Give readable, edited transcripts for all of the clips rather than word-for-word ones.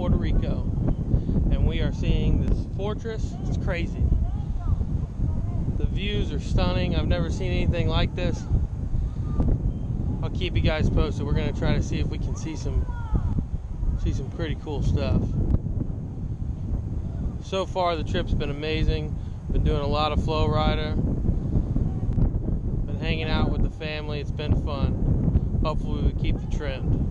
Puerto Rico, and we are seeing this fortress. It's crazy. The views are stunning. I've never seen anything like this. I'll keep you guys posted. We're going to try to see if we can see some pretty cool stuff. So far the trip's been amazing. Been doing a lot of flow rider. Been hanging out with the family. It's been fun. Hopefully we keep the trend.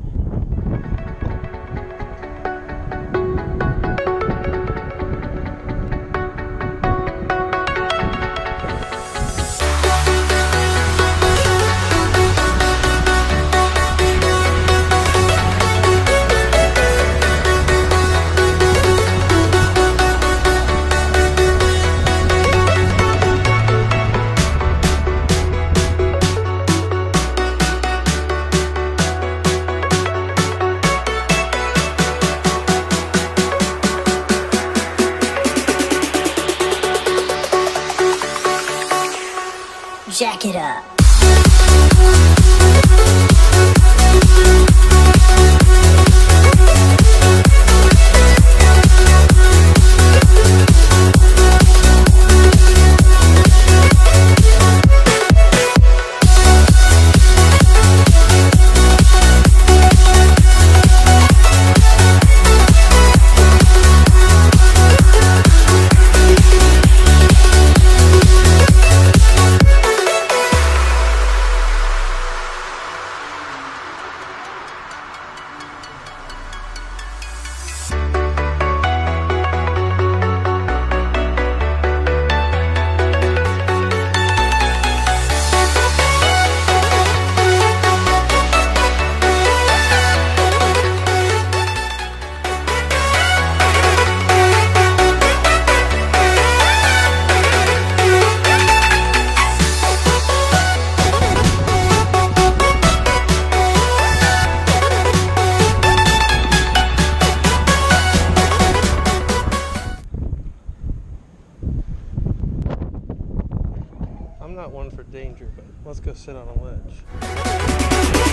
Jack it up. I'm not one for danger, but let's go sit on a ledge.